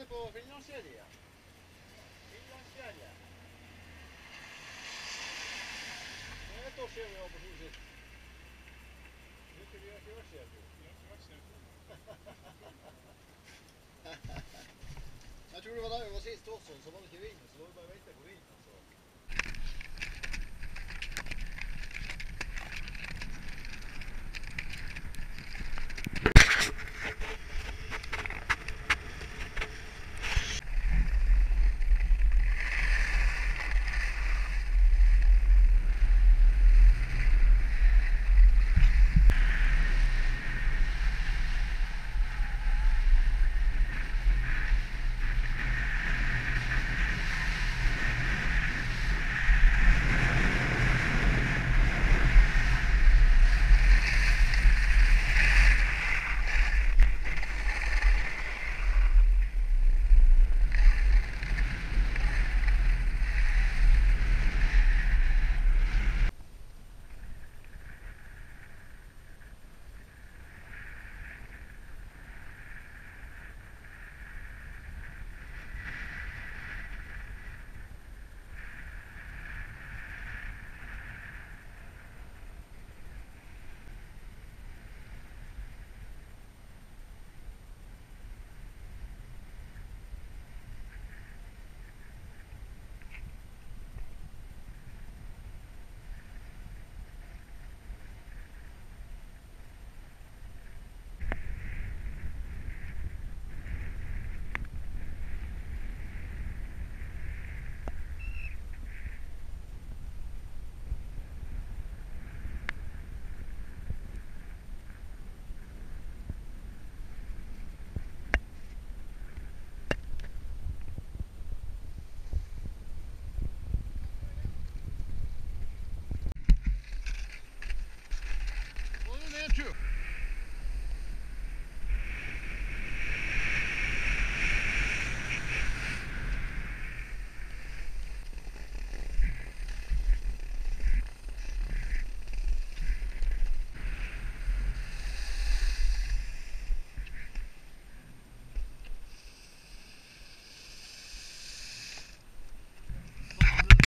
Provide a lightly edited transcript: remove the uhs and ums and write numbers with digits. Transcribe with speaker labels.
Speaker 1: nede på Finlandsfjellet. Finlandsfjellet. Det er et år siden vi var på tur sist. Det har ikke vært siden tur. Jeg tror det var der vi var sist også, så var det ikke vind, så var det bare å vente på vind.